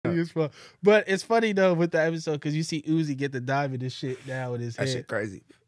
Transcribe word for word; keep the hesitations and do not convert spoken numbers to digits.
funny as fuck. But it's funny though with the episode because you see Uzi get the diamond and shit now with his that head. shit crazy.